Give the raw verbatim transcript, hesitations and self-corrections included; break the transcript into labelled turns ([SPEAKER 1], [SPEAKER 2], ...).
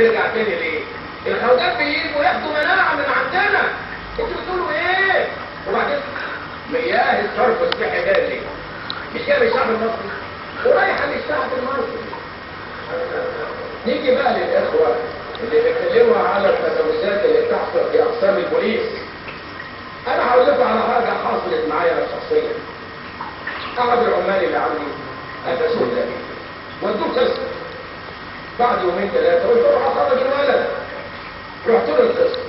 [SPEAKER 1] ترجع تاني ليه؟ الخواجات بيجوا ياخدوا مناعه من عندنا. انتوا بتقولوا ايه؟ وبعدين مياه الصرف الصحي ده ليه؟ مش جايه للشعب المصري ورايحه للشعب المصري. نيجي بقى للاخوه اللي بيتكلموا على التجاوزات اللي بتحصل في اقسام البوليس. انا هقول لكم على حاجه حصلت معايا انا شخصيا. احد العمال اللي عندي قفشوا ده ودوه قسم. بعد يومين ثلاثه قلت له هخرج الولد. رحت له القسم